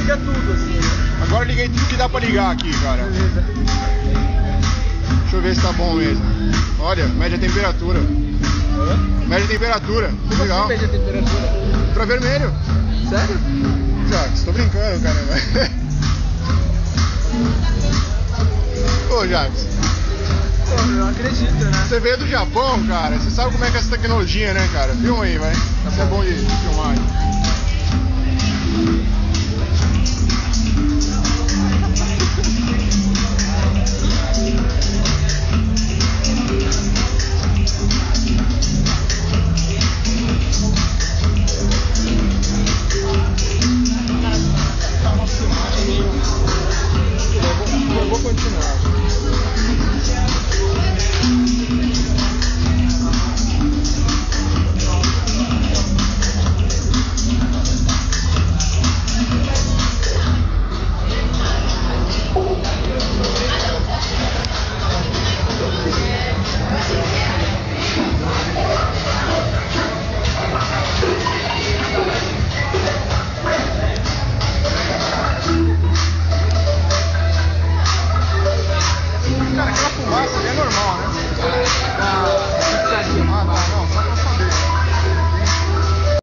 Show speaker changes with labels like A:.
A: liga tudo, assim.
B: Agora eu liguei tudo que dá pra ligar aqui, cara.
A: Beleza.
B: Deixa eu ver se tá bom mesmo. Olha, média temperatura. Média temperatura.
A: Como
B: Legal.
A: assim, média temperatura?
B: Infravermelho.
A: Sério?
B: Jax, tô brincando, caramba. Ô, Jax.
A: Pô, eu não acredito, né?
B: Você veio do Japão, cara. Você sabe como é que é essa tecnologia, né, cara? Filma aí, vai. Isso é bom de filmar.